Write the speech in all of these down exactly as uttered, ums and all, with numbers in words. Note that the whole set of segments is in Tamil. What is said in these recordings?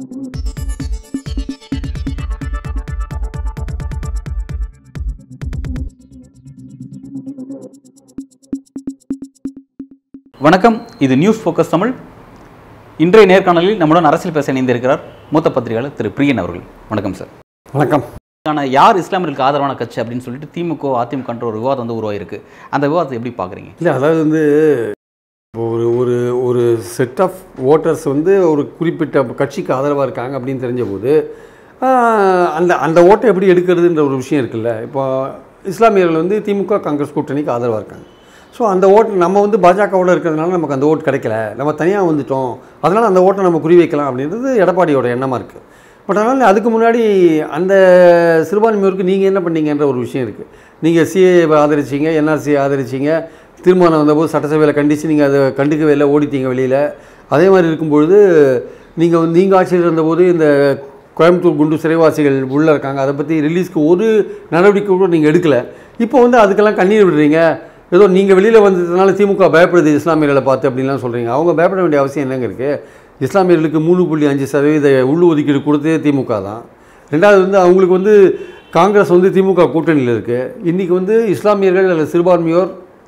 வணக்கம், இது நியூஸ் ஃபோக்கஸ் தமிழ். இன்றைய நேர்காணலில் நம்முடன் அரசியல் பேச இணைந்திருக்கிறார் மூத்த பத்திரிகையாளர் திரு பிரியன் அவர்கள். வணக்கம் சார். வணக்கம். ஆனால் யார் இஸ்லாமியர்களுக்கு ஆதரவான கட்சி அப்படின்னு சொல்லிட்டு திமுக அதிமுக ஒரு விவாதம் வந்து உருவாயிருக்கு. அந்த விவாதத்தை எப்படி பார்க்குறீங்க? இல்லை, அதாவது வந்து ஒரு ஒரு ஒரு செட் ஆஃப் ஓட்டர்ஸ் வந்து ஒரு குறிப்பிட்ட கட்சிக்கு ஆதரவாக இருக்காங்க அப்படின்னு தெரிஞ்ச போது அந்த அந்த ஓட்டை எப்படி எடுக்கிறதுன்ற ஒரு விஷயம் இருக்குல்ல. இப்போ இஸ்லாமியர்கள் வந்து திமுக காங்கிரஸ் கூட்டணிக்கு ஆதரவாக இருக்காங்க. ஸோ அந்த ஓட்டு நம்ம வந்து பாஜகவோட இருக்கிறதுனால நமக்கு அந்த ஓட்டு கிடைக்கல, நம்ம தனியாக வந்துட்டோம், அதனால் அந்த ஓட்டை நம்ம குறி வைக்கலாம் அப்படின்றது எடப்பாடியோட எண்ணமாக இருக்குது. பட் அதனால் அதுக்கு முன்னாடி அந்த சிறுபான்மையோருக்கு நீங்கள் என்ன பண்ணீங்கன்ற ஒரு விஷயம் இருக்குது. நீங்கள் சிஏ ஆதரிச்சிங்க, என்ஆர்சி ஆதரிச்சிங்க, தீர்மானம் வந்தபோது சட்டசபையில் கண்டித்து நீங்கள் அதை கண்டுக்கவே இல்லை, ஓடித்தீங்க வெளியில். அதே மாதிரி இருக்கும்பொழுது நீங்கள் வந்து நீங்கள் ஆட்சியில் இருந்தபோது இந்த கோயம்புத்தூர் குண்டு சிறைவாசிகள் உள்ளே இருக்காங்க, அதை பற்றி ரிலீஸ்க்கு ஒரு நடவடிக்கை கூட நீங்கள் எடுக்கலை. இப்போ வந்து அதுக்கெல்லாம் கண்ணீர் விடுறீங்க. ஏதோ நீங்கள் வெளியில் வந்ததுனால திமுக பயப்படுது இஸ்லாமியர்களை பார்த்து அப்படின்லாம் சொல்கிறீங்க. அவங்க பயப்பட வேண்டிய அவசியம் என்னங்க இருக்குது? இஸ்லாமியர்களுக்கு மூணு புள்ளி அஞ்சு சதவீத உள் ஒதுக்கீடு கொடுத்ததே திமுக தான். ரெண்டாவது வந்து அவங்களுக்கு வந்து காங்கிரஸ் வந்து திமுக கூட்டணியில் இருக்குது. இன்றைக்கி வந்து இஸ்லாமியர்கள் அல்லது சிறுபான்மையோர்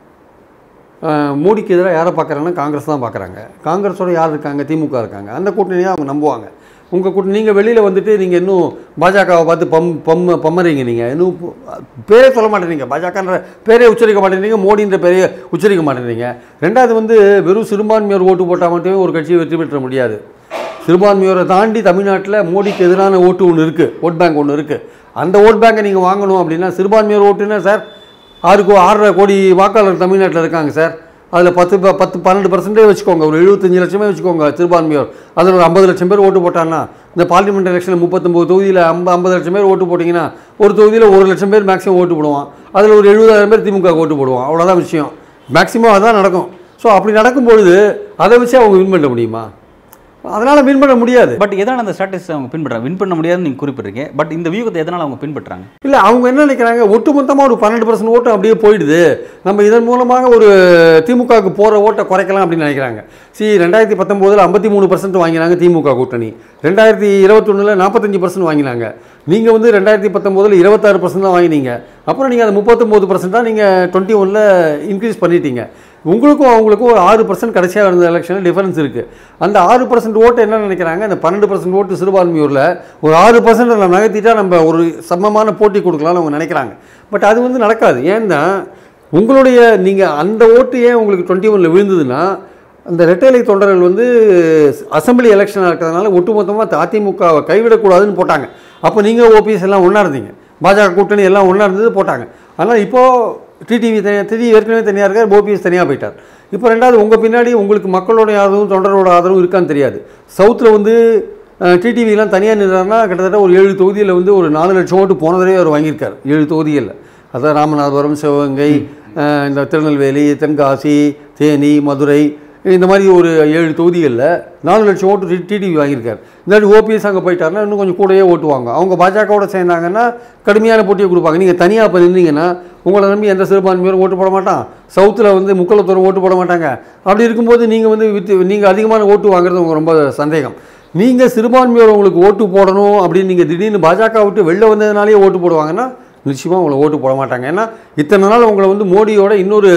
மோடிக்கு எதிராக யாரை பார்க்குறாங்கன்னா காங்கிரஸ் தான் பார்க்குறாங்க. காங்கிரஸோட யார் இருக்காங்க? திமுக இருக்காங்க. அந்த கூட்டணியை அவங்க நம்புவாங்க. உங்கள் கூட்டணி நீங்கள் வெளியில் வந்துட்டு நீங்கள் இன்னும் பாஜகவை பார்த்து பம் பம் பம்மறீங்க. நீங்கள் இன்னும் பேரே சொல்ல மாட்டேறீங்க, பாஜகன்ற பேரே உச்சரிக்க மாட்டேறீங்க, மோடின்ற பேரையே உச்சரிக்க மாட்டேறீங்க. ரெண்டாவது வந்து வெறும் சிறுபான்மையோர் ஓட்டு போட்டால் மட்டுமே ஒரு கட்சியை வெற்றி பெற்ற முடியாது. சிறுபான்மையோரை தாண்டி தமிழ்நாட்டில் மோடிக்கு எதிரான ஓட்டு ஒன்று இருக்குது, ஓட் பேங்க் ஒன்று இருக்குது. அந்த ஓட் பேங்கை நீங்கள் வாங்கணும் அப்படின்னா சிறுபான்மையோர் ஓட்டுன்னா சார் ஆறு கோ ஆறரை கோடி வாக்காளர் தமிழ்நாட்டில் இருக்காங்க சார். அதில் பத்து பத்து பன்னெண்டு பர்சன்டே வச்சுக்கோங்க, ஒரு எழுபத்தஞ்சு லட்சமே வச்சுக்கோங்க சிறுபான்மையோர். அதில் ஒரு ஐம்பது லட்சம் பேர் ஓட்டு போட்டாங்கன்னா இந்த பார்லிமெண்ட் எலெக்ஷனில் முப்பத்தொம்பது தொகுதியில் ஐம்ப ஐம்பது லட்சம் பேர் ஓட்டு போட்டிங்கன்னா ஒரு தொகுதியில் ஒரு லட்சம் பேர் மேக்ஸிமம் ஓட்டு போடுவான். அதில் ஒரு எழுபதாயிரம் பேர் திமுக ஓட்டு போடுவான். அவ்வளோதான் விஷயம். மேக்ஸிமம் அதுதான் நடக்கும். ஸோ அப்படி நடக்கும்பொழுது அதை வச்சு அவங்க வின் பண்ண முடியுமா? அதனால் வின் பண்ண முடியாது. பட் எதனால் அந்த ஸ்ட்ராட்டஜி அவங்க பின்பற்றுறாங்க? வின் பண்ண முடியாதுன்னு நீங்கள் குறிப்பிட்றீங்க. பட் இந்த வியூகத்தை எதனால் அவங்க பின்பற்றுறாங்க? இல்லை, அவங்க என்ன நினைக்கிறாங்க, ஒட்டுமொத்தமாக ஒரு பன்னெண்டு பர்சன்ட் ஓட்டு அப்படியே போயிடுது, நம்ம இதன் மூலமாக ஒரு திமுகவுக்கு போகிற ஓட்டை குறைக்கலாம் அப்படின்னு நினைக்கிறாங்க. சி ரெண்டாயிரத்தி பத்தொம்போதில் ஐம்பத்தி மூணு பர்சன்ட் வாங்கினாங்க திமுக கூட்டணி. ரெண்டாயிரத்தி இருபத்தொன்னில் நாற்பத்தஞ்சு பர்சன்ட் வாங்கினாங்க. நீங்கள் வந்து ரெண்டாயிரத்தி பத்தொம்போதில் இருபத்தாறு பர்சன்ட் தான் வாங்கினீங்க. அப்புறம் நீங்கள் அந்த முப்பத்தொம்போது பர்சன்ட்டாக நீங்கள் டுவெண்ட்டி ஒனில் இன்க்ரீஸ் பண்ணிட்டீங்க. உங்களுக்கும் அவங்களுக்கும் ஒரு ஆறு பர்சன்ட் கடைசியாக இருந்த எலெக்ஷனில் டிஃபரன்ஸ் இருக்குது. அந்த ஆறு பர்சன்ட் ஓட்டு என்ன நினைக்கிறாங்க, அந்த பன்னெண்டு பர்சன்ட் ஓட்டு சிறுபான்மையூரில் ஒரு ஆறு பர்சன்ட் நம்ம நகர்த்திட்டா நம்ம ஒரு சமமான போட்டி கொடுக்கலாம்னு அவங்க நினைக்கிறாங்க. பட் அது வந்து நடக்காது. ஏன்னா உங்களுடைய நீங்கள் அந்த ஓட்டு ஏன் உங்களுக்கு டுவெண்ட்டி ஒனில் விழுந்ததுன்னா அந்த ரெட்டைலை தொண்டர்கள் வந்து அசம்பிளி எலெக்ஷனாக இருக்கிறதுனால ஒட்டுமொத்தமாக அதிமுகவை கைவிடக்கூடாதுன்னு போட்டாங்க. அப்போ நீங்கள் ஓபிஎஸ் எல்லாம் ஒன்றா இருந்தீங்க, பாஜக கூட்டணி எல்லாம் ஒன்றா இருந்தது போட்டாங்க. ஆனால் இப்போது டிடிவி தனியாக டிடி ஏற்கனவே தனியாக இருக்கார், ஓபிஎஸ் தனியாக போயிட்டார். இப்போ ரெண்டாவது உங்கள் பின்னாடி உங்களுக்கு மக்களோட ஆதரவும் தொண்டரோட ஆதரவும் இருக்கான்னு தெரியாது. சவுத்தில் வந்து டிடிவிலாம் தனியாக நின்றாருன்னா கிட்டத்தட்ட ஒரு ஏழு தொகுதியில் வந்து ஒரு நாலு லட்சம் ஓட்டு போனதே அவர் வாங்கியிருக்கார். ஏழு தொகுதியில், அதாவது ராமநாதபுரம், சிவகங்கை, இந்த திருநெல்வேலி, தென்காசி, தேனி, மதுரை, இந்த மாதிரி ஒரு ஏழு தொகுதிகளில் நாலு லட்சம் ஓட்டு டிடிவி வாங்கியிருக்காரு. இந்தாட்டி ஓபிஎஸ் அங்கே போயிட்டாருன்னா இன்னும் கொஞ்சம் கூடயே ஓட்டுவாங்க. அவங்க பாஜகவோட சேர்ந்தாங்கன்னா கடுமையான போட்டியை கொடுப்பாங்க. நீங்கள் தனியாக இப்போ நின்றீங்கன்னா உங்களை நம்பி எந்த சிறுபான்மையோரும் ஓட்டு போட மாட்டான். சவுத்தில் வந்து முக்களத்தோரம் ஓட்டு போட மாட்டாங்க. அப்படி இருக்கும்போது நீங்கள் வந்து வித்து நீங்கள் அதிகமான ஓட்டு வாங்குறது உங்களுக்கு ரொம்ப சந்தேகம். நீங்கள் சிறுபான்மையோர் உங்களுக்கு ஓட்டு போடணும் அப்படின்னு நீங்கள் திடீர்னு பாஜக விட்டு வெளில வந்ததுனாலே ஓட்டு போடுவாங்கன்னா நிச்சயமாக உங்களை ஓட்டு போட மாட்டாங்க. ஏன்னா இத்தனை நாள் உங்களை வந்து மோடியோட இன்னொரு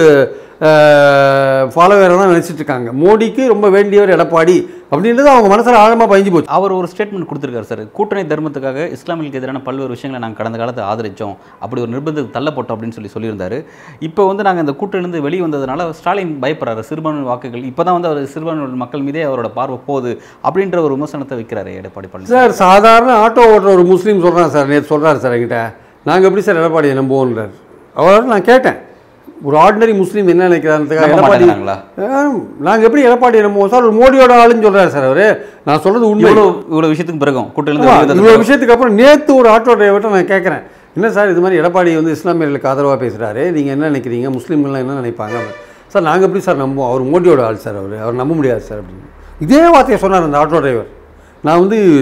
ஃபாலோவரை தான் நினச்சிட்டு இருக்காங்க. மோடிக்கு ரொம்ப வேண்டியவர் எடப்பாடி அப்படின்றது அவங்க மனசில் ஆழமாக பயஞ்சு போச்சு. அவர் ஒரு ஸ்டேட்மெண்ட் கொடுத்துருக்காரு சார், கூட்டணி தர்மத்துக்காக இஸ்லாமியர்களுக்கு எதிரான பல்வேறு விஷயங்களை நாங்கள் கடந்த காலத்தை ஆதரித்தோம், அப்படி ஒரு நிர்பந்தத்துக்கு தள்ளப்பட்டோம் அப்படின்னு சொல்லி சொல்லியிருந்தார். இப்போ வந்து நாங்கள் இந்த கூட்டணியிலிருந்து வெளியே வந்ததுனால ஸ்டாலின் பயப்படுறாரு, சிறுபான்மை வாக்குகள் இப்போ தான் வந்து அவர் சிறுபான்மை மக்கள் மீதே அவரோட பார்வை போகுது அப்படின்ற ஒரு விமர்சனத்தை வைக்கிறாரு எடப்பாடி பழனிசாமி. சார் சாதாரண ஆட்டோ ஓட்டுற ஒரு முஸ்லீம் சொல்கிறாங்க சார், நேற்று சொல்கிறாரு சார் என்கிட்ட, நாங்கள் எப்படி சார் எடப்பாடியை நம்புவோன்றார். அவரோட நான் கேட்டேன், ஒரு ஆர்டினரி முஸ்லீம் என்ன நினைக்கிறாருக்காக எடப்பாடி நாங்கள் எப்படி எடப்பாடி நம்புவோம் சார், ஒரு மோடியோட ஆளுன்னு சொல்கிறார் சார் அவர். நான் சொல்கிறது உண்மை. இவ்வளோ விஷயத்துக்கு பிறகு கூட்டணி இவ்வளோ விஷயத்துக்கு அப்புறம் நேற்று ஒரு ஆட்டோ டிரைவர்கிட்ட நான் கேட்குறேன், என்ன சார் இது மாதிரி எடப்பாடி வந்து இஸ்லாமியர்களுக்கு ஆதரவாக பேசுகிறாரு, நீங்கள் என்ன நினைக்கிறீங்க, முஸ்லீம்கள்லாம் என்ன நினைப்பாங்க சார்? நாங்கள் எப்படி சார் நம்புவோம், அவர் மோடியோட ஆள் சார், அவர் அவர் நம்ப முடியாது சார் அப்படின்னு இதே வார்த்தையை சொன்னார் அந்த ஆட்டோ டிரைவர். நான் வந்து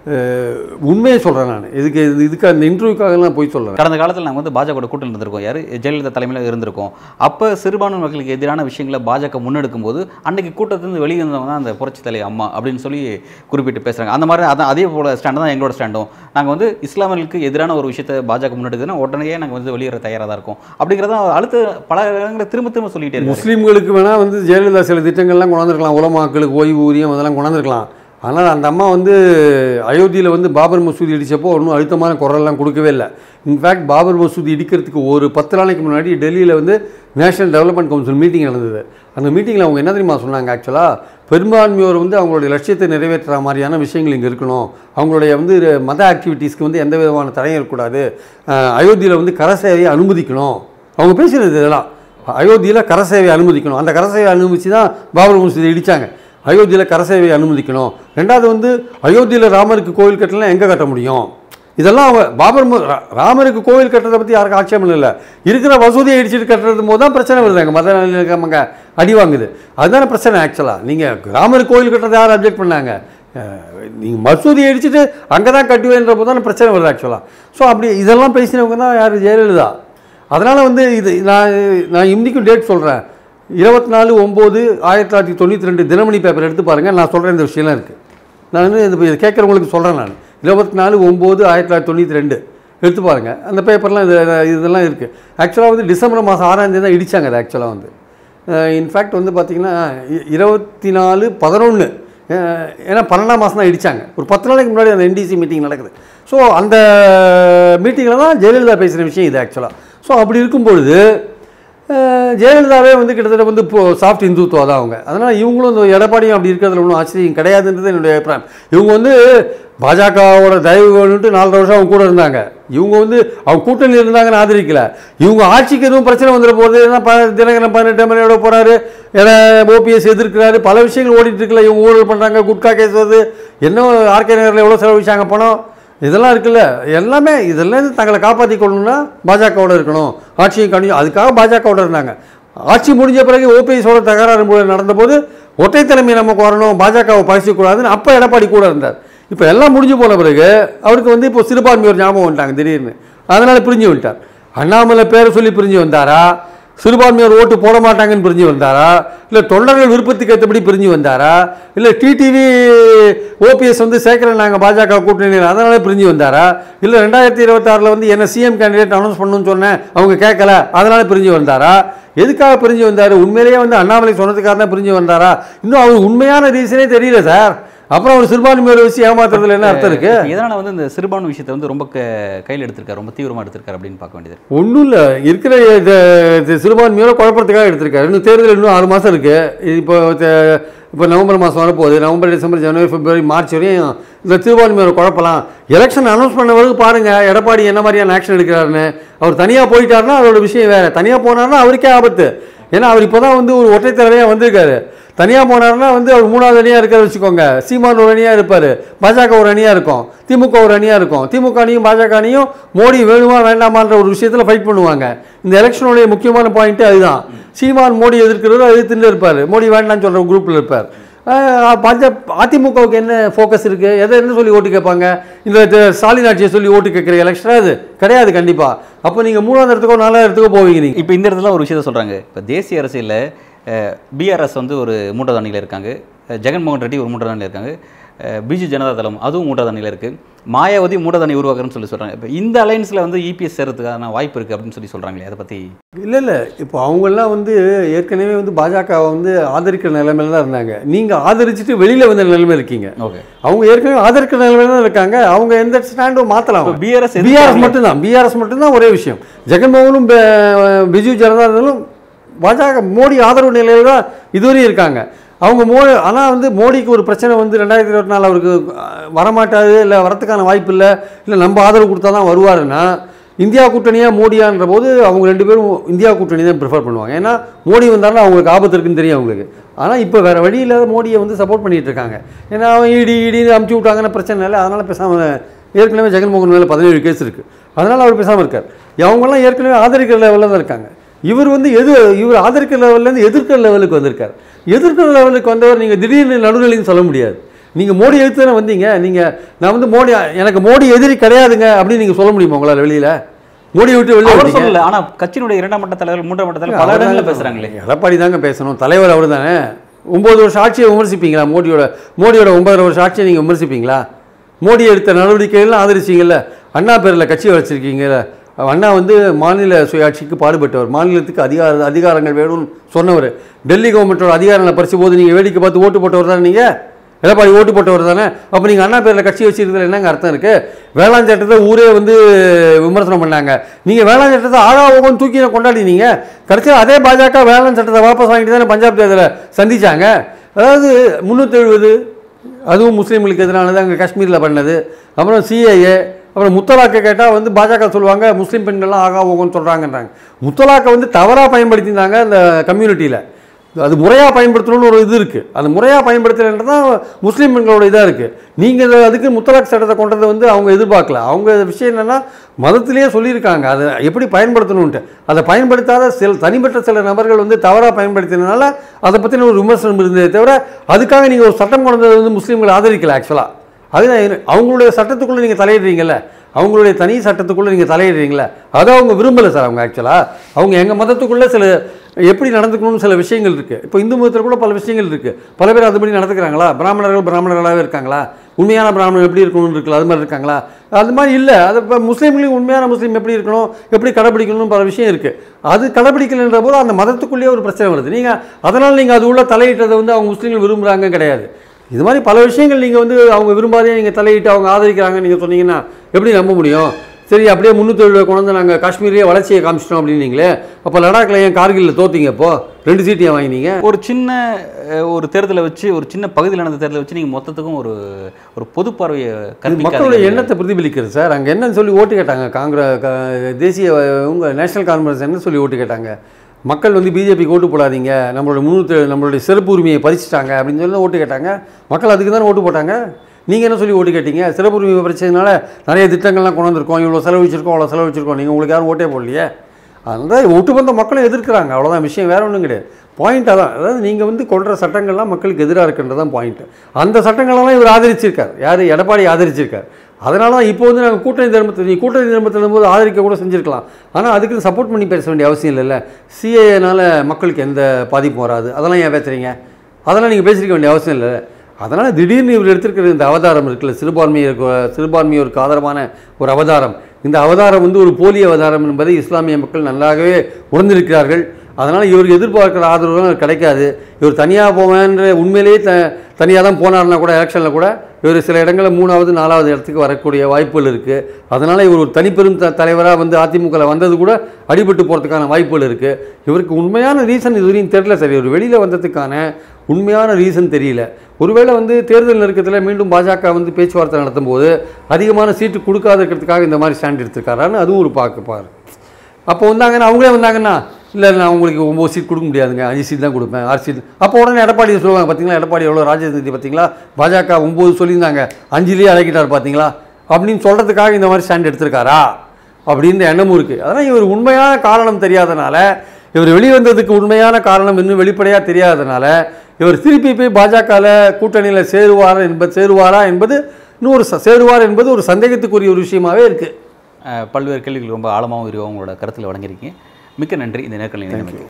உண்மையை சொல்கிறேன் நான். இதுக்கு இதுக்கு அந்த இன்டர்வியூக்காகலாம் போய் சொல்கிறேன். கடந்த காலத்தில் நாங்கள் வந்து பாஜக கூட்டத்தில் இருந்திருக்கோம், யார் ஜெயலலிதா தலைமையில் இருந்திருக்கோம். அப்போ சிறுபான்மை மக்களுக்கு எதிரான விஷயங்களை பாஜக முன்னெடுக்கும் போது அன்றைக்கி கூட்டத்திலிருந்து வெளியே இருந்தவங்க தான் அந்த புரட்சி தலை அம்மா அப்படின்னு சொல்லி குறிப்பிட்டு பேசுகிறாங்க. அந்த மாதிரி அதான் அதே போல் ஸ்டாண்டு தான் எங்களோட ஸ்டாண்டும். நாங்கள் வந்து இஸ்லாமியர்களுக்கு எதிரான ஒரு விஷயத்தை பாஜக முன்னெடுக்குதுன்னா உடனே நாங்கள் வந்து வெளியேற தயாராக தான் இருக்கோம் அப்படிங்கிறத அடுத்து பல இடங்களை திரும்ப திரும்ப சொல்லிகிட்டே இருக்கோம். முஸ்லீம்களுக்கு வேணால் வந்து ஜெயலலிதா சில திட்டங்கள்லாம் கொண்டாந்துருக்கலாம், உலமாக்களுக்கு ஓய்வூதியம் அதெல்லாம் கொண்டாந்துருக்கலாம். ஆனால் அந்த அம்மா வந்து அயோத்தியில் வந்து பாபர் மசூதி இடித்தப்போ ஒன்றும் அழுத்தமான குரல்லாம் கொடுக்கவே இல்லை. இன்ஃபேக்ட் பாபர் மசூதி இடிக்கிறதுக்கு ஒரு பத்து நாளைக்கு முன்னாடி டெல்லியில் வந்து நேஷனல் டெவலப்மெண்ட் கவுன்சில் மீட்டிங் நடந்தது. அந்த மீட்டிங்கில் அவங்க என்ன தெரியுமா சொன்னாங்க, ஆக்சுவலாக பெரும்பான்மையோர் வந்து அவங்களுடைய லட்சியத்தை நிறைவேற்றுற மாதிரியான விஷயங்கள் இங்கே இருக்கணும், அவங்களுடைய வந்து மத ஆக்டிவிட்டீஸ்க்கு வந்து எந்த விதமான தடையும் இருக்கக்கூடாது, அயோத்தியில் வந்து கரசேவையை அனுமதிக்கணும். அவங்க பேசுகிறது இதெல்லாம் அயோத்தியில் கரசேவையை அனுமதிக்கணும். அந்த கரசேவையை அனுமதிச்சு தான் பாபர் மசூதி இடித்தாங்க. அயோத்தியில் கரசேவையை அனுமதிக்கணும். ரெண்டாவது வந்து அயோத்தியில் ராமருக்கு கோவில் கட்டலாம் எங்கே கட்ட முடியும், இதெல்லாம் அவங்க பாபர் ராமருக்கு கோவில் கட்டுறதை பற்றி யாருக்கும் ஆட்சேபம் இல்லை. இருக்கிற மசூதியை இடிச்சிட்டு கட்டுறது போது தான் பிரச்சனை வருதாங்க, மத நிலையங்க அடி வாங்குது. அதுதானே பிரச்சனை. ஆக்சுவலாக நீங்கள் ராமருக்கு கோவில் கட்டுறதை யாரும் அப்ஜெக்ட் பண்ணாங்க, நீங்கள் மசூதியை இடிச்சிட்டு அங்கே தான் கட்டுவேன்ற போது தானே பிரச்சனை வருது ஆக்சுவலாக. ஸோ அப்படி இதெல்லாம் பேசினவங்க தான் யார், ஜெயலலிதா. அதனால் வந்து இது நான் நான் இன்றைக்கும் டேட் சொல்கிறேன், இருபத்தி நாலு ஒம்பது ஆயிரத்தி தொள்ளாயிரத்தி தொண்ணூற்றி ரெண்டு தினமணி பேப்பர் எடுத்து பாருங்கள். நான் சொல்கிறேன் இந்த விஷயம்லாம் இருக்குது. நான் வந்து இது கேட்குறவங்களுக்கு சொல்கிறேன். நான் இருபத்தி நாலு ஒம்பது ஆயிரத்தி தொள்ளாயிரத்தி தொண்ணூற்றி ரெண்டு எடுத்து பாருங்கள். அந்த பேப்பர்லாம் இது இதெல்லாம் இருக்குது. ஆக்சுவலாக வந்து டிசம்பர் மாதம் ஆறாம் தேதி தான் இடித்தாங்க. அது ஆக்சுவலாக வந்து இன்ஃபேக்ட் வந்து பார்த்திங்கன்னா இருபத்தி நாலு பதினொன்று ஏன்னா பன்னெண்டாம் மாதம் தான் இடித்தாங்க. ஒரு பத்து நாளைக்கு முன்னாடி அந்த என்டிசி மீட்டிங் நடக்குது. ஸோ அந்த மீட்டிங்கில் தான் ஜெயலலிதா பேசுகிற விஷயம் இது ஆக்சுவலாக. ஸோ அப்படி இருக்கும்பொழுது ஜெயலலிதாவே வந்து கிட்டத்தட்ட வந்து இப்போது சாஃப்ட் இந்துத்துவா தான் அவங்க. அதனால் இவங்களும் இந்த எடப்பாடியும் அப்படி இருக்கிறதுல ஒன்றும் ஆச்சரியம் கிடையாதுன்றது என்னுடைய அபிப்பிராயம். இவங்க வந்து பாஜகவோட தயவு வேணுன்ட்டு நாலரை வருஷம் அவங்க கூட இருந்தாங்க. இவங்க வந்து அவங்க கூட்டணியில் இருந்தாங்கன்னு ஆதரிக்கல. இவங்க ஆட்சிக்கு எதுவும் பிரச்சனை வந்துட போகுது, ஏன்னா ப தினகரன் பதினெட்டு எம்எல்ஏட போகிறாரு, ஏன்னா ஓபிஎஸ் எதிர்க்கிறாரு, பல விஷயங்கள் ஓடிட்டு இருக்குல்ல. இவங்க ஊழல் பண்ணுறாங்க, குட்கா கேஸ் வருது, என்ன ஆர்கே நகரில் எவ்வளோ செலவழிச்சாங்க பணம், இதெல்லாம் இருக்குல்ல. எல்லாமே இதெல்லாம் தங்களை காப்பாற்றி கொள்ளணும்னா பாஜகவோட இருக்கணும், ஆட்சியை கண்டிப்பாக அதுக்காக பாஜகவோட இருந்தாங்க. ஆட்சி முடிஞ்ச பிறகு ஓபிஎஸோட தகராறு நடந்தபோது ஒற்றை தலைமை நமக்கு வரணும், பாஜகவை பகிச்சிக்கூடாதுன்னு அப்போ எடப்பாடி கூட இருந்தார். இப்போ எல்லாம் முடிஞ்சு போன பிறகு அவருக்கு வந்து இப்போ சிறுபான்மையோர் ஞாபகம் வந்துட்டாங்க திடீர்னு, அதனால் பிரிஞ்சு வந்துட்டார். அண்ணாமலை பேரை சொல்லி பிரிஞ்சு வந்தாரா, சிறுபான்மையோர் ஓட்டு போட மாட்டாங்கன்னு பிரிஞ்சு வந்தாரா, இல்லை தொண்டர்கள் விருப்பத்துக்கு ஏற்றபடி பிரிஞ்சு வந்தாரா, இல்லை டிடிவி ஓபிஎஸ் வந்து சேர்க்கல நாங்கள் பாஜக கூட்டணியில் அதனால பிரிஞ்சு வந்தாரா, இல்லை ரெண்டாயிரத்தி இருபத்தாறில் வந்து என்ன சிஎம் கேண்டிடேட் அனௌன்ஸ் பண்ணணும்னு சொன்னேன் அவங்க கேட்கல அதனால பிரிஞ்சு வந்தாரா, எதுக்காக பிரிஞ்சு வந்தார், உண்மையிலேயே வந்து அண்ணாமலை சொன்னதுக்காக தான் பிரிஞ்சு வந்தாரா, இன்னும் அவர் உண்மையான ரீசனே தெரியல சார். அப்புறம் ஒரு சிறுபான்மையோட விஷயம் ஏமாத்துறதுல என்ன அர்த்தம் இருக்கு? இதனால வந்து இந்த சிறுபான்மை விஷயத்தை வந்து ரொம்ப கையில் எடுத்திருக்காரு, ரொம்ப தீவிரமாக எடுத்திருக்காரு அப்படின்னு பார்க்க வேண்டியது. ஒன்றும் இல்லை, இருக்கிற சிறுபான்மையோட குழப்பத்துக்காக எடுத்திருக்காரு. இன்னும் தேர்தல் இன்னும் ஆறு மாதம் இருக்குது. இப்போ இப்போ நவம்பர் மாதம் வரப்போகுது. நவம்பர் டிசம்பர் ஜனவரி பிப்ரவரி மார்ச் வரையும் இந்த சிறுபான்மையோட குழப்பலாம். எலெக்ஷன் அனௌன்ஸ் பண்ண பிறகு பாருங்கள் எடப்பாடி என்ன மாதிரியான ஆக்ஷன் எடுக்கிறாருன்னு. அவர் தனியாக போயிட்டாருன்னா அதோட விஷயம் வேறு, தனியாக போனார்னா அவருக்கே ஆபத்து. ஏன்னா அவர் இப்போ தான் வந்து ஒரு ஒற்றை தலைவரையாக வந்திருக்காரு. தனியாக போனார்னா வந்து அவர் மூணாவது அணியாக இருக்கார் வச்சுக்கோங்க. சீமான் ஒரு அணியாக இருப்பார், பாஜக ஒரு அணியாக இருக்கும், திமுக ஒரு அணியாக இருக்கும். திமுக அணியும் பாஜக அணியும் மோடி வேணுமா வேண்டாமான்ற ஒரு விஷயத்தில் ஃபைட் பண்ணுவாங்க. இந்த எலெக்ஷனுடைய முக்கியமான பாயிண்ட்டு அதுதான். சீமான் மோடி எதிர்க்கிறவர் எதிர்த்துட்டு இருப்பார், மோடி வேண்டாம்னு சொல்கிற குரூப்பில் இருப்பார். பாஜக அதிமுகவுக்கு என்ன ஃபோக்கஸ் இருக்குது, எதை என்ன சொல்லி ஓட்டு கேட்பாங்க? இந்த ஸ்டாலின் ஆட்சியை சொல்லி ஓட்டு கேட்குற எலெக்ஷனாக அது கிடையாது கண்டிப்பாக. அப்போ நீங்கள் மூணாவது இடத்துக்கோ நாலாவது இடத்துக்கோ போவீங்க. நீங்கள் இப்போ இந்த இடத்துல ஒரு விஷயத்த சொல்கிறாங்க. இப்போ தேசிய அரசியலில் பிஆர்எஸ் வந்து ஒரு மூன்றாவது அணியில் இருக்காங்க, ஜெகன்மோகன் ரெட்டி ஒரு மூன்றாவது அணியில் இருக்காங்க, பிஜு ஜனதா தளம் அதுவும் மூன்றாவது அணியில் இருக்குது, மாயாவதி மூன்றாவது அணி உருவாக்குறன்னு சொல்லி சொல்கிறாங்க. இப்போ இந்த அலைன்ஸில் வந்து இபிஎஸ் சேர்றதுக்கான வாய்ப்பு இருக்குது அப்படின்னு சொல்லி சொல்கிறாங்களே, அதை பற்றி? இல்லை இல்லை, இப்போ அவங்கெல்லாம் வந்து ஏற்கனவே வந்து பாஜகவை வந்து ஆதரிக்கிற நிலைமையில தான் இருந்தாங்க. நீங்கள் ஆதரிச்சுட்டு வெளியில் வந்த நிலைமை இருக்கீங்க. ஓகே, அவங்க ஏற்கனவே ஆதரிக்கிற நிலைமையில தான் இருக்காங்க. அவங்க எந்த ஸ்டாண்டும் மாற்றலாம். பிஆர்எஸ் பிஆர்எஸ் மட்டும்தான் பிஆர்எஸ் மட்டும்தான் ஒரே விஷயம். ஜெகன்மோகனும் பிஜு ஜனதாதளும் பாஜக மோடி ஆதரவு நிலையில் தான் இதுவரையும் இருக்காங்க. அவங்க மோ ஆனால் வந்து மோடிக்கு ஒரு பிரச்சனை வந்து ரெண்டாயிரத்தி இருபத்தி நாலு அவருக்கு வரமாட்டாது, இல்லை வரத்துக்கான வாய்ப்பு இல்லை, இல்லை நம்ம ஆதரவு கொடுத்தா தான் வருவாருன்னா இந்தியா கூட்டணியாக மோடியான்ற போது அவங்க ரெண்டு பேரும் இந்தியா கூட்டணி தான் ப்ரிஃபர் பண்ணுவாங்க. ஏன்னா மோடி வந்தாலும் அவங்களுக்கு ஆபத்து இருக்குன்னு தெரியும் அவங்களுக்கு. ஆனால் இப்போ வேறு வழி இல்லாத மோடியை வந்து சப்போர்ட் பண்ணிகிட்டு இருக்காங்க. ஏன்னா அவன் இடி இடின்னு அமுச்சு விட்டாங்கன்னு பிரச்சனை இல்லை. அதனால் பேசாமல் ஏற்கனவே ஜெகன்மோகன் மேலே பதினேழு கேஸ் இருக்குது, அதனால் அவர் பேசாமல் இருக்கார். அவங்கெல்லாம் ஏற்கனவே ஆதரிக்கிற லெவலில் தான் இருக்காங்க. இவர் வந்து எது இவர் ஆதரிக்கிற லெவல்லேருந்து எதிர்க்கிற லெவலுக்கு வந்திருக்கார். எதிர்க்கிற லெவலுக்கு வந்தவர் நீங்கள் திடீர்னு நடுநிலைன்னு சொல்ல முடியாது. நீங்கள் மோடி எதிர்த்து தானே வந்தீங்க. நீங்கள் நான் வந்து மோடி எனக்கு மோடி எதிரி கிடையாதுங்க அப்படின்னு நீங்கள் சொல்ல முடியுமா உங்களால் வெளியில்? மோடியை விட்டு வெளியே சொல்லல. ஆனால் கட்சியினுடைய இரண்டாம் மட்ட தலைவர் மூன்றாம் மட்ட தலைவர் பல இடங்களில் பேசுகிறாங்களே. எடப்பாடி தாங்க பேசணும், தலைவர் அவர் தானே. ஒம்பது வருஷம் ஆட்சியை விமர்சிப்பீங்களா? மோடியோட மோடியோட ஒன்பதரை வருஷம் ஆட்சியை நீங்கள் விமர்சிப்பீங்களா? மோடி எடுத்த நடவடிக்கைகள்லாம் ஆதரிச்சிங்கல்ல. அண்ணா பேரில் கட்சி வச்சிருக்கீங்கல்ல. அண்ணா வந்து மாநில சுயாட்சிக்கு பாடுபட்டவர், மாநிலத்துக்கு அதிகார அதிகாரங்கள் வேணும்னு சொன்னவர். டெல்லி கவர்மெண்ட்டோட அதிகாரங்களை பறிச்ச போது நீங்கள் வேடிக்கை பார்த்து ஓட்டு போட்டவர் தானே நீங்கள்? எடப்பாடி ஓட்டு போட்டவர் தானே? அப்போ நீங்கள் அண்ணா பேரில் கட்சி வச்சிருக்கிறதுல என்னங்க அர்த்தம் இருக்குது? வேளாண் சட்டத்தை ஊரே வந்து விமர்சனம் பண்ணாங்க. நீங்கள் வேளாண் சட்டத்தை ஆகாவோன்னு தூக்கி கொண்டாடினீங்க. கடைசியில் அதே பாஜக வேளாண் சட்டத்தை வாபஸ் வாங்கிட்டு தானே பஞ்சாப் தேர்தலில் சந்திச்சாங்க. அதாவது முந்நூற்றி எழுபது அதுவும் முஸ்லீம்களுக்கு எதிரானது அங்கே காஷ்மீரில் பண்ணது. அப்புறம் சிஏஏ, அப்புறம் முத்தலாக்கை கேட்டால் வந்து பாஜக சொல்லுவாங்க முஸ்லீம் பெண்கள்லாம் ஆகா ஓகோன்னு சொல்கிறாங்கன்றாங்க. முத்தலாக்கை வந்து தவறாக பயன்படுத்தியிருந்தாங்க அந்த கம்யூனிட்டியில். அது முறையாக பயன்படுத்தணும்னு ஒரு இது இருக்குது. அது முறையாக பயன்படுத்தலைன்றது தான் முஸ்லீம் பெண்களோட இதாக இருக்குது. நீங்கள் அதுக்கு முத்தலாக் சட்டத்தை கொண்டதை வந்து அவங்க எதிர்பார்க்கல. அவங்க விஷயம் என்னென்னா மதத்திலேயே சொல்லியிருக்காங்க அதை எப்படி பயன்படுத்தணுன்ட்டு. அதை பயன்படுத்தாத சில தனிப்பட்ட சில நபர்கள் வந்து தவறாக பயன்படுத்தினால அதை பற்றின ஒரு விமர்சனம் இருந்ததே தவிர அதுக்காக நீங்கள் ஒரு சட்டம் கொண்டதை வந்து முஸ்லீம்களை ஆதரிக்கலை. ஆக்சுவலாக அதுதான் அவங்களுடைய சட்டத்துக்குள்ளே நீங்கள் தலையிடுறீங்கல்ல, அவங்களுடைய தனி சட்டத்துக்குள்ளே நீங்கள் தலையிடுறீங்களே, அதை அவங்க விரும்பலை சார். அவங்க ஆக்சுவலாக அவங்க எங்கள் மதத்துக்குள்ளே சில எப்படி நடந்துக்கணும்னு சில விஷயங்கள் இருக்குது. இப்போ இந்து மதத்தில் கூட பல விஷயங்கள் இருக்குது. பல பேர் அதுபடி நடந்துக்கிறாங்களா? பிராமணர்கள் பிராமணர்களாகவே இருக்காங்களா? உண்மையான பிராமணர் எப்படி இருக்கணும்னு இருக்குல்ல, அது மாதிரி இருக்காங்களா? அது மாதிரி இல்லை. அது இப்போ முஸ்லீம்களையும் உண்மையான முஸ்லீம் எப்படி இருக்கணும், எப்படி கடைப்பிடிக்கணும்னு பல விஷயம் இருக்குது. அது கடைப்பிடிக்கலைன்ற போது அந்த மதத்துக்குள்ளேயே ஒரு பிரச்சனை வருது. நீங்கள் அதனால் நீங்கள் அது உள்ள தலையிட்டதை வந்து அவங்க முஸ்லீம்கள் விரும்புகிறாங்க கிடையாது. இது மாதிரி பல விஷயங்கள் நீங்கள் வந்து அவங்க விரும்பாதே நீங்கள் தலையிட்டு அவங்க ஆதரிக்கிறாங்கன்னு நீங்கள் சொன்னீங்கன்னா எப்படி நம்ப முடியும்? சரி, அப்படியே முந்நூற்றி எழுபது கொண்டு வந்து நாங்கள் காஷ்மீர்லேயே வளர்ச்சியை காமிச்சிட்டோம் அப்படின்னீங்களே, அப்போ லடாக்கில் ஏன் கார்கிலில் தோத்தீங்க? இப்போ ரெண்டு சீட்டையும் வாங்கினீங்க. ஒரு சின்ன ஒரு தேர்தலை வச்சு, ஒரு சின்ன பகுதியில் நடந்த தேர்தலை வச்சு நீங்கள் மொத்தத்துக்கும் ஒரு ஒரு பொது பார்வையை மக்களுடைய எண்ணத்தை பிரதிபலிக்கிறது சார். அங்கே என்னன்னு சொல்லி ஓட்டு கேட்டாங்க. காங்கிரஸ் தேசிய உங்கள் நேஷனல் கான்ஃபரன்ஸ் என்ன சொல்லி ஓட்டு கேட்டாங்க? மக்கள் வந்து பிஜேபிக்கு ஓட்டு போடாதீங்க, நம்மளோட முன்னூற்றி நம்மளுடைய சிறப்பு உரிமையை பறிச்சிட்டாங்க அப்படின்னு சொல்லி ஓட்டு கேட்டாங்க. மக்கள் அதுக்கு தானே ஓட்டு போட்டாங்க. நீங்கள் என்ன சொல்லி ஓட்டு கேட்டீங்க? சிறப்பு உரிமை பறிச்சதுனால நிறைய திட்டங்கள்லாம் கொண்டு வந்திருக்கோம், இவ்வளோ செலவழிச்சிருக்கோம், அவ்வளோ செலவழிச்சிருக்கோம், நீங்கள் உங்களுக்கு யாரும் ஓட்டே போடலையே. அதனால் ஒட்டுமொத்த மக்களும் எதிர்க்கிறாங்க, அவ்வளோதான் விஷயம், வேறு ஒன்றும் கிடையாது. பாயிண்ட் அதான். அதாவது நீங்கள் வந்து கொள்கிற சட்டங்கள்லாம் மக்களுக்கு எதிராக இருக்குன்றதான் பாயிண்ட்டு. அந்த சட்டங்களெல்லாம் இவர் ஆதரிச்சிருக்கார். யார்? எடப்பாடி ஆதரிச்சிருக்கார். அதனால தான் இப்போ வந்து நாங்கள் கூட்டணி தர்மத்தை நீ கூட்டணி தர்மத்தில் போது ஆதரிக்க கூட செஞ்சுருக்கலாம். ஆனால் அதுக்கு சப்போர்ட் பண்ணி பேச வேண்டிய அவசியம் இல்லைல்ல. சிஏஏனால் மக்களுக்கு எந்த பாதிப்பும் வராது, அதெல்லாம் ஏன் பேசுகிறீங்க? அதெல்லாம் நீங்கள் பேசியிருக்க வேண்டிய அவசியம் இல்லை. அதனால் திடீர்னு இவர் எடுத்திருக்கிற இந்த அவதாரம் இருக்குல்ல, சிறுபான்மையருக்கு சிறுபான்மையோருக்கு ஆதரவான ஒரு அவதாரம், இந்த அவதாரம் வந்து ஒரு போலி அவதாரம் என்பதை இஸ்லாமிய மக்கள் நல்லாகவே உணர்ந்திருக்கிறார்கள். அதனால் இவருக்கு எதிர்பார்க்குற ஆதரவுலாம் கிடைக்காது. இவர் தனியாக போவேன்ற உண்மையிலேயே த தனியாக தான் போனார்னா கூட எலெக்ஷனில் கூட இவர் சில இடங்களில் மூணாவது நாலாவது இடத்துக்கு வரக்கூடிய வாய்ப்புகள் இருக்குது. அதனால் இவர் ஒரு தனிப்பெரும் த தலைவராக வந்து அதிமுகவில் வந்தது கூட அடிபட்டு போகிறதுக்கான வாய்ப்புகள் இருக்குது. இவருக்கு உண்மையான ரீசன் இதுவரையும் தெரியல சார். இவர் வெளியில் வந்ததுக்கான உண்மையான ரீசன் தெரியல. ஒருவேளை வந்து தேர்தல் நெருக்கத்தில் மீண்டும் பாஜக வந்து பேச்சுவார்த்தை நடத்தும் போது அதிகமான சீட்டு கொடுக்காத இருக்கிறதுக்காக இந்த மாதிரி ஸ்டாண்ட் எடுத்துருக்காரான்னு அதுவும் ஒரு பார்க்கப்பார். அப்போ வந்தாங்கன்னா அவங்களே வந்தாங்கன்னா இல்லை நான் உங்களுக்கு ஒம்பது சீட் கொடுக்க முடியாதுங்க, அஞ்சு சீட் தான் கொடுப்பேன், ஆறு சீட். அப்போ உடனே எடப்பாடி சொல்லுவாங்க, பார்த்தீங்களா எடப்பாடி எவ்வளோ ராஜநீதி பார்த்தீங்களா, பாஜக ஒம்பது சொல்லியிருந்தாங்க அஞ்சுலேயே அழைக்கிட்டார் பார்த்தீங்களா அப்படின்னு சொல்கிறதுக்காக இந்த மாதிரி ஸ்டாண்ட் எடுத்திருக்காரா அப்படின்ற எண்ணமும் இருக்குது. அதனால் இவர் உண்மையான காரணம் தெரியாதனால, இவர் வெளிவந்ததுக்கு உண்மையான காரணம் இன்னும் வெளிப்படையாக தெரியாதனால இவர் திருப்பி போய் பாஜகவில் கூட்டணியில் சேருவார் என்பது சேருவாரா என்பது இன்னொரு சேருவார் என்பது ஒரு சந்தேகத்துக்குரிய ஒரு விஷயமாகவே இருக்குது. பல்வேறு கேள்விகள் ரொம்ப ஆழமாகவும் விரிவாகவும் உங்களோட கருத்தில் வழங்கியிருக்கீங்க. மிக்க நன்றி இந்த நேர்காணலில்.